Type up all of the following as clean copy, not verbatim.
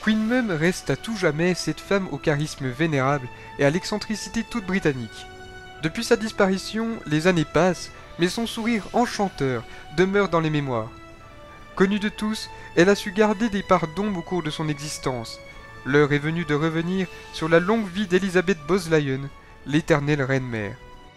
Queen Mum reste à tout jamais cette femme au charisme vénérable et à l'excentricité toute britannique. Depuis sa disparition, les années passent, mais son sourire enchanteur demeure dans les mémoires. Connue de tous, elle a su garder des parts d'ombre au cours de son existence. L'heure est venue de revenir sur la longue vie d'Elizabeth Bosleyen, l'éternelle reine-mère.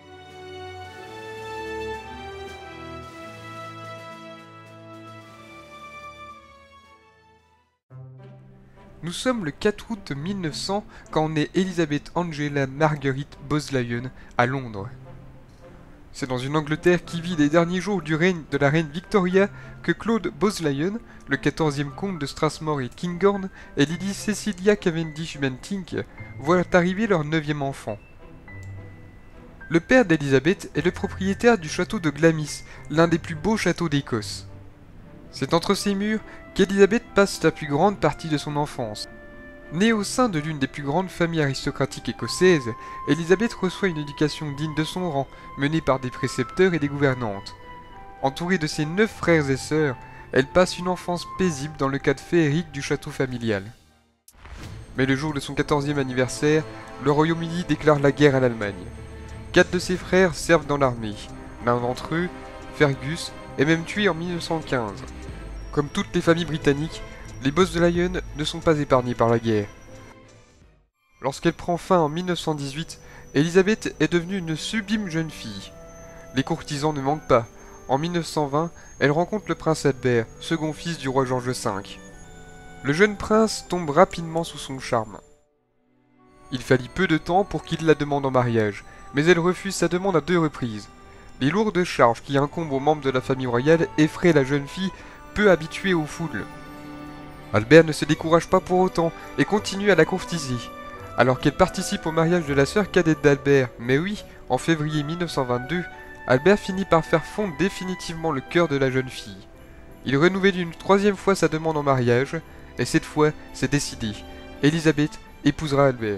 Nous sommes le 4 août 1900 quand naît Elizabeth Angela Marguerite Bosleyen à Londres. C'est dans une Angleterre qui vit les derniers jours du règne de la reine Victoria que Claude Bosleyen, le 14e comte de Strathmore et Kinghorn, et Lady Cecilia Cavendish Bentinck voient arriver leur 9e enfant. Le père d'Elizabeth est le propriétaire du château de Glamis, l'un des plus beaux châteaux d'Écosse. C'est entre ces murs qu'Elizabeth passe la plus grande partie de son enfance. Née au sein de l'une des plus grandes familles aristocratiques écossaises, Elizabeth reçoit une éducation digne de son rang, menée par des précepteurs et des gouvernantes. Entourée de ses 9 frères et sœurs, elle passe une enfance paisible dans le cadre féerique du château familial. Mais le jour de son 14e anniversaire, le Royaume-Uni déclare la guerre à l'Allemagne. 4 de ses frères servent dans l'armée. L'un d'entre eux, Fergus, est même tué en 1915. Comme toutes les familles britanniques, les Bosleyen ne sont pas épargnés par la guerre. Lorsqu'elle prend fin en 1918, Elizabeth est devenue une sublime jeune fille. Les courtisans ne manquent pas. En 1920, elle rencontre le prince Albert, second fils du roi George V. Le jeune prince tombe rapidement sous son charme. Il fallut peu de temps pour qu'il la demande en mariage, mais elle refuse sa demande à 2 reprises. Les lourdes charges qui incombent aux membres de la famille royale effraient la jeune fille peu habituée aux foules. Albert ne se décourage pas pour autant et continue à la courtiser, alors qu'elle participe au mariage de la sœur cadette d'Albert. Mais oui, en février 1922, Albert finit par faire fondre définitivement le cœur de la jeune fille. Il renouvelle une 3e fois sa demande en mariage, et cette fois, c'est décidé. Elizabeth épousera Albert.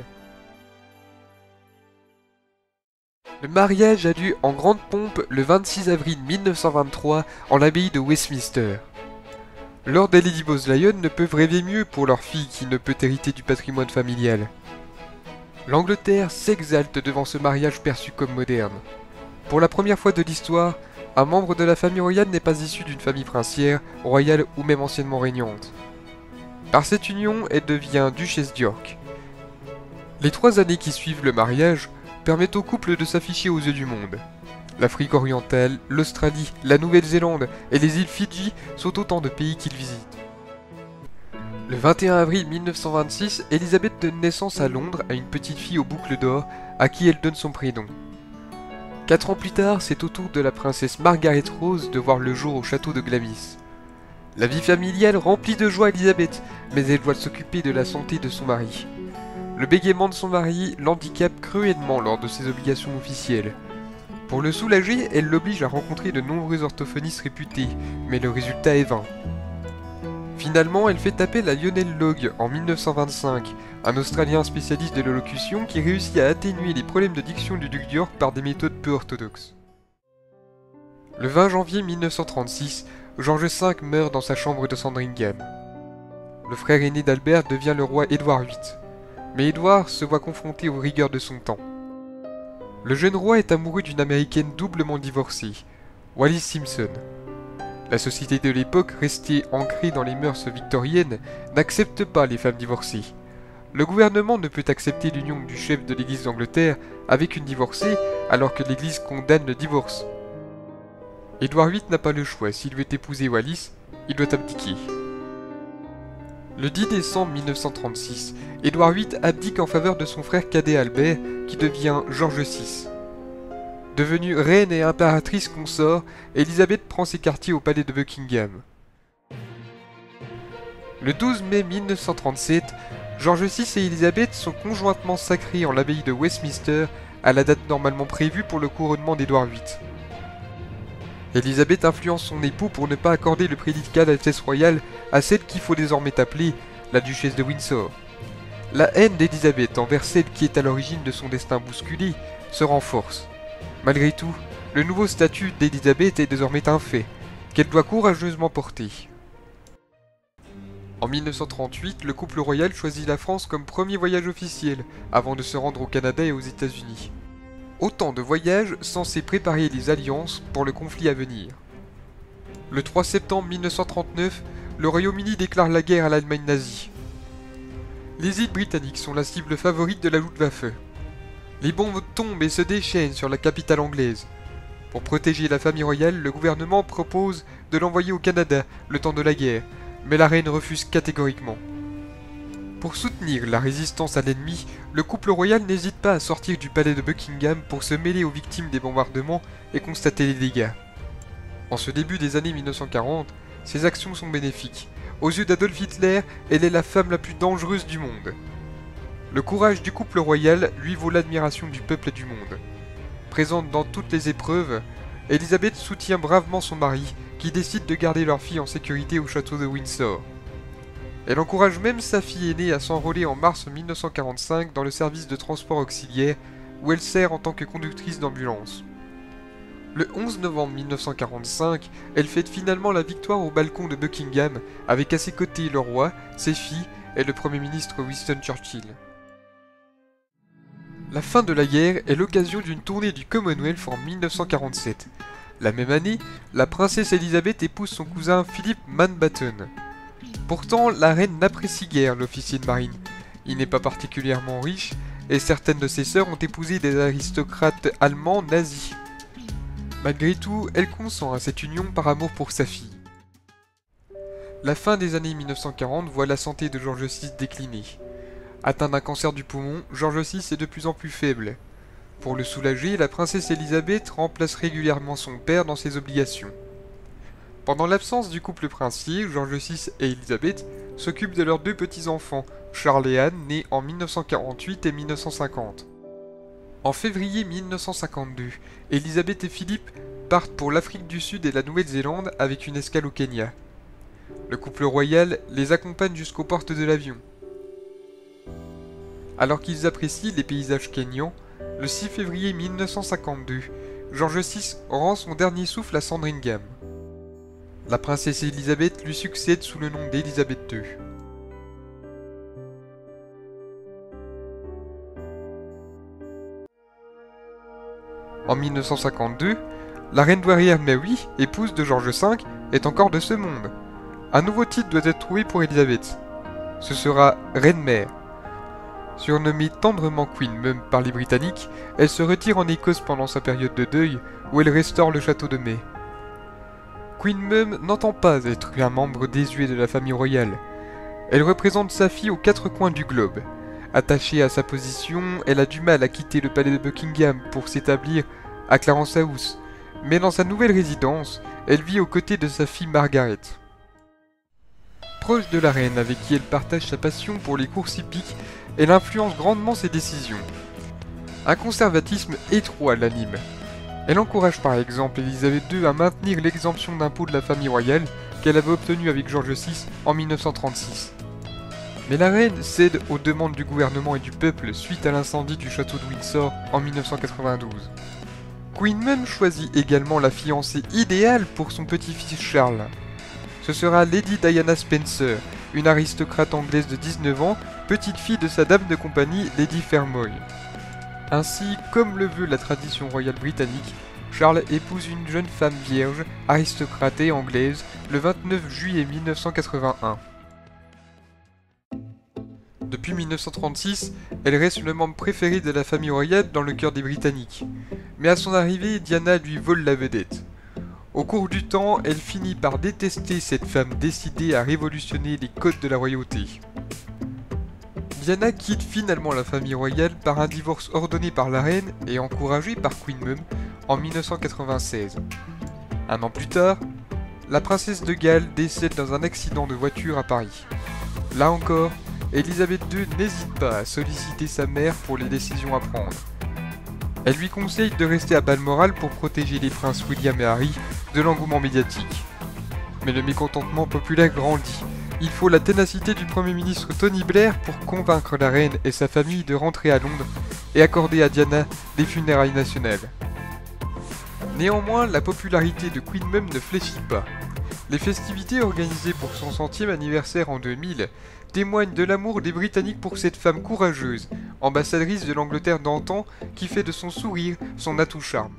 Le mariage a lieu en grande pompe le 26 avril 1923 en l'abbaye de Westminster. Lord et Lady Bosleyen ne peuvent rêver mieux pour leur fille qui ne peut hériter du patrimoine familial. L'Angleterre s'exalte devant ce mariage perçu comme moderne. Pour la première fois de l'histoire, un membre de la famille royale n'est pas issu d'une famille princière, royale ou même anciennement régnante. Par cette union, elle devient duchesse d'York. Les 3 années qui suivent le mariage permettent au couple de s'afficher aux yeux du monde. L'Afrique orientale, l'Australie, la Nouvelle-Zélande et les îles Fidji sont autant de pays qu'il visite. Le 21 avril 1926, Elizabeth donne naissance à Londres à une petite fille aux boucles d'or, à qui elle donne son prénom. 4 ans plus tard, c'est au tour de la princesse Margaret Rose de voir le jour au château de Glamis. La vie familiale remplit de joie Elizabeth, mais elle doit s'occuper de la santé de son mari. Le bégaiement de son mari l'handicape cruellement lors de ses obligations officielles. Pour le soulager, elle l'oblige à rencontrer de nombreux orthophonistes réputés, mais le résultat est vain. Finalement, elle fait appel à Lionel Logue en 1925, un Australien spécialiste de l'élocution qui réussit à atténuer les problèmes de diction du duc d'York par des méthodes peu orthodoxes. Le 20 janvier 1936, George V meurt dans sa chambre de Sandringham. Le frère aîné d'Albert devient le roi Édouard VIII, mais Édouard se voit confronté aux rigueurs de son temps. Le jeune roi est amoureux d'une américaine doublement divorcée, Wallis Simpson. La société de l'époque, restée ancrée dans les mœurs victoriennes, n'accepte pas les femmes divorcées. Le gouvernement ne peut accepter l'union du chef de l'église d'Angleterre avec une divorcée alors que l'église condamne le divorce. Édouard VIII n'a pas le choix, s'il veut épouser Wallis, il doit abdiquer. Le 10 décembre 1936, Édouard VIII abdique en faveur de son frère cadet Albert, qui devient George VI. Devenue reine et impératrice consort, Elizabeth prend ses quartiers au palais de Buckingham. Le 12 mai 1937, George VI et Elizabeth sont conjointement sacrés en l'abbaye de Westminster à la date normalement prévue pour le couronnement d'Édouard VIII. Elizabeth influence son époux pour ne pas accorder le prédicat d'Altesse royale à celle qu'il faut désormais appeler la duchesse de Windsor. La haine d'Elizabeth envers celle qui est à l'origine de son destin bousculé se renforce. Malgré tout, le nouveau statut d'Elizabeth est désormais un fait, qu'elle doit courageusement porter. En 1938, le couple royal choisit la France comme premier voyage officiel, avant de se rendre au Canada et aux États-Unis. Autant de voyages censés préparer les alliances pour le conflit à venir. Le 3 septembre 1939, le Royaume-Uni déclare la guerre à l'Allemagne nazie. Les îles britanniques sont la cible favorite de la Luftwaffe. Les bombes tombent et se déchaînent sur la capitale anglaise. Pour protéger la famille royale, le gouvernement propose de l'envoyer au Canada le temps de la guerre, mais la reine refuse catégoriquement. Pour soutenir la résistance à l'ennemi, le couple royal n'hésite pas à sortir du palais de Buckingham pour se mêler aux victimes des bombardements et constater les dégâts. En ce début des années 1940, ses actions sont bénéfiques. Aux yeux d'Adolf Hitler, elle est la femme la plus dangereuse du monde. Le courage du couple royal lui vaut l'admiration du peuple et du monde. Présente dans toutes les épreuves, Elisabeth soutient bravement son mari, qui décide de garder leur fille en sécurité au château de Windsor. Elle encourage même sa fille aînée à s'enrôler en mars 1945 dans le service de transport auxiliaire, où elle sert en tant que conductrice d'ambulance. Le 11 novembre 1945, elle fête finalement la victoire au balcon de Buckingham, avec à ses côtés le roi, ses filles et le Premier ministre Winston Churchill. La fin de la guerre est l'occasion d'une tournée du Commonwealth en 1947. La même année, la princesse Elisabeth épouse son cousin Philip Mountbatten. Pourtant, la reine n'apprécie guère l'officier de marine. Il n'est pas particulièrement riche, et certaines de ses sœurs ont épousé des aristocrates allemands nazis. Malgré tout, elle consent à cette union par amour pour sa fille. La fin des années 1940 voit la santé de George VI décliner. Atteint d'un cancer du poumon, George VI est de plus en plus faible. Pour le soulager, la princesse Elisabeth remplace régulièrement son père dans ses obligations. Pendant l'absence du couple princier, George VI et Elisabeth s'occupent de leurs deux petits-enfants, Charles et Anne, nés en 1948 et 1950. En février 1952, Elisabeth et Philippe partent pour l'Afrique du Sud et la Nouvelle-Zélande avec une escale au Kenya. Le couple royal les accompagne jusqu'aux portes de l'avion. Alors qu'ils apprécient les paysages kenyans, le 6 février 1952, George VI rend son dernier souffle à Sandringham. La princesse Elisabeth lui succède sous le nom d'Elisabeth II. En 1952, la reine douairière Mary, épouse de George V, est encore de ce monde. Un nouveau titre doit être trouvé pour Elisabeth. Ce sera reine-mère. Surnommée tendrement Queen Mum par les Britanniques, elle se retire en Écosse pendant sa période de deuil, où elle restaure le château de May. Queen Mum n'entend pas être un membre désuet de la famille royale. Elle représente sa fille aux quatre coins du globe. Attachée à sa position, elle a du mal à quitter le palais de Buckingham pour s'établir à Clarence House, mais dans sa nouvelle résidence, elle vit aux côtés de sa fille Margaret. Proche de la reine avec qui elle partage sa passion pour les courses hippiques, elle influence grandement ses décisions. Un conservatisme étroit l'anime. Elle encourage par exemple Elisabeth II à maintenir l'exemption d'impôt de la famille royale qu'elle avait obtenue avec George VI en 1936. Mais la reine cède aux demandes du gouvernement et du peuple suite à l'incendie du château de Windsor en 1992. Queen Mum choisit également la fiancée idéale pour son petit-fils Charles. Ce sera Lady Diana Spencer, une aristocrate anglaise de 19 ans, petite fille de sa dame de compagnie Lady Fermoy. Ainsi, comme le veut la tradition royale britannique, Charles épouse une jeune femme vierge, aristocrate et anglaise, le 29 juillet 1981. Depuis 1936, elle reste le membre préféré de la famille royale dans le cœur des Britanniques. Mais à son arrivée, Diana lui vole la vedette. Au cours du temps, elle finit par détester cette femme décidée à révolutionner les codes de la royauté. Diana quitte finalement la famille royale par un divorce ordonné par la reine et encouragé par Queen Mum en 1996. Un an plus tard, la princesse de Galles décède dans un accident de voiture à Paris. Là encore, Elisabeth II n'hésite pas à solliciter sa mère pour les décisions à prendre. Elle lui conseille de rester à Balmoral pour protéger les princes William et Harry de l'engouement médiatique. Mais le mécontentement populaire grandit. Il faut la ténacité du Premier ministre Tony Blair pour convaincre la reine et sa famille de rentrer à Londres et accorder à Diana des funérailles nationales. Néanmoins, la popularité de Queen Mum ne fléchit pas. Les festivités organisées pour son 100e anniversaire en 2000 témoignent de l'amour des Britanniques pour cette femme courageuse, ambassadrice de l'Angleterre d'antan qui fait de son sourire son atout charme.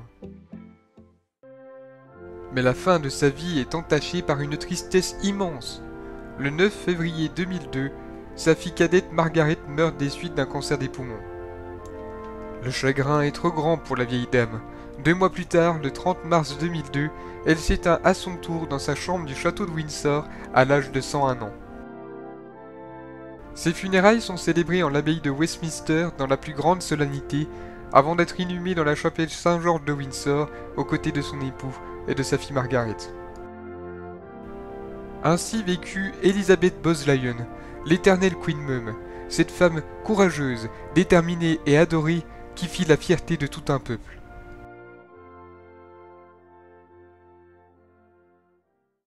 Mais la fin de sa vie est entachée par une tristesse immense. Le 9 février 2002, sa fille cadette Margaret meurt des suites d'un cancer des poumons. Le chagrin est trop grand pour la vieille dame. 2 mois plus tard, le 30 mars 2002, elle s'éteint à son tour dans sa chambre du château de Windsor à l'âge de 101 ans. Ses funérailles sont célébrées en l'abbaye de Westminster dans la plus grande solennité, avant d'être inhumée dans la chapelle Saint-Georges de Windsor aux côtés de son époux et de sa fille Margaret. Ainsi vécut Elizabeth Bosleyon, l'éternelle Queen Mum, cette femme courageuse, déterminée et adorée qui fit la fierté de tout un peuple.